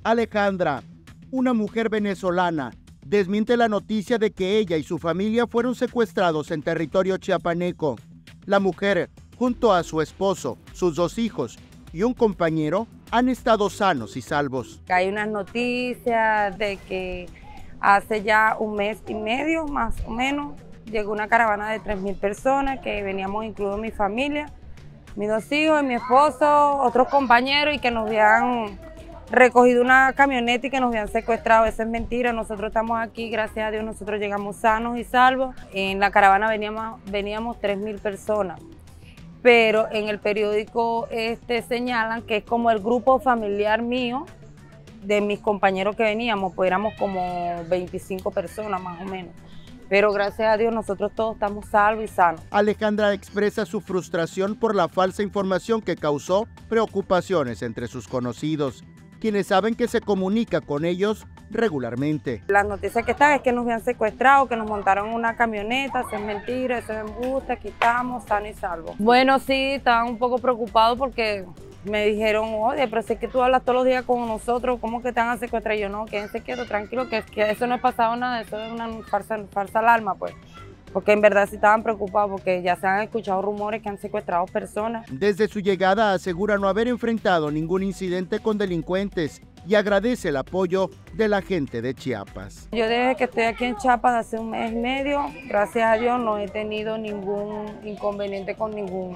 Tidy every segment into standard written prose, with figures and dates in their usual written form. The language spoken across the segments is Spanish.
Alejandra, una mujer venezolana, desmiente la noticia de que ella y su familia fueron secuestrados en territorio chiapaneco. La mujer, junto a su esposo, sus 2 hijos y un compañero, han estado sanos y salvos. Hay unas noticias de que hace ya 1 mes y medio, más o menos, llegó una caravana de 3.000 personas, que veníamos incluidos mi familia, mis 2 hijos, mi esposo, otros compañeros, y que nos habían recogido una camioneta y que nos habían secuestrado. Eso es mentira. Nosotros estamos aquí, gracias a Dios, nosotros llegamos sanos y salvos. En la caravana veníamos 3.000 personas, pero en el periódico señalan que es como el grupo familiar mío, de mis compañeros que veníamos, pues éramos como 25 personas más o menos. Pero gracias a Dios nosotros todos estamos salvos y sanos. Alejandra expresa su frustración por la falsa información que causó preocupaciones entre sus conocidos, quienes saben que se comunica con ellos regularmente. Las noticias que están es que nos habían secuestrado, que nos montaron en una camioneta. Eso es mentira, eso es embuste, aquí estamos sanos y salvos. Bueno, sí, estaban un poco preocupados porque me dijeron, oye, pero si es que tú hablas todos los días con nosotros, ¿cómo que te van a secuestrar? Y yo, no, quédense quietos, tranquilo, que eso no ha pasado nada, eso es una falsa alarma, pues. Porque en verdad sí estaban preocupados, porque ya se han escuchado rumores que han secuestrado personas. Desde su llegada asegura no haber enfrentado ningún incidente con delincuentes y agradece el apoyo de la gente de Chiapas. Yo desde que estoy aquí en Chiapas hace 1 mes y medio, gracias a Dios no he tenido ningún inconveniente con ningún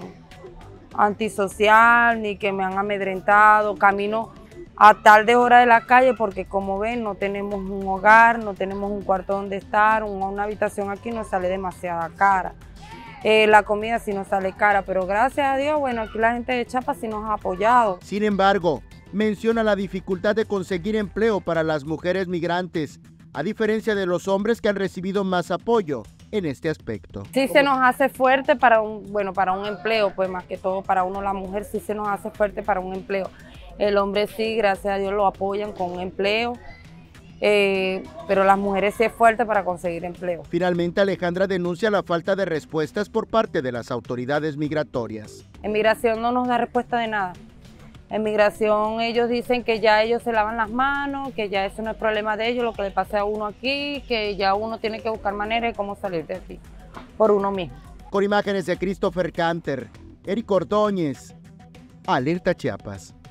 antisocial, ni que me han amedrentado. Camino a tarde hora de la calle porque, como ven, no tenemos un hogar, no tenemos un cuarto donde estar, una habitación aquí nos sale demasiada cara. La comida sí nos sale cara, pero gracias a Dios, bueno, aquí la gente de Chiapas sí nos ha apoyado. Sin embargo, menciona la dificultad de conseguir empleo para las mujeres migrantes, a diferencia de los hombres que han recibido más apoyo en este aspecto. Sí se nos hace fuerte para un empleo, pues más que todo para uno, la mujer sí se nos hace fuerte para un empleo. El hombre sí, gracias a Dios, lo apoyan con un empleo, pero las mujeres sí es fuerte para conseguir empleo. Finalmente, Alejandra denuncia la falta de respuestas por parte de las autoridades migratorias. En migración no nos da respuesta de nada. En migración ellos dicen que ya ellos se lavan las manos, que ya eso no es problema de ellos, lo que le pase a uno aquí, que ya uno tiene que buscar maneras de cómo salir de aquí, por uno mismo. Con imágenes de Christopher Canter, Eric Ordóñez, Alerta Chiapas.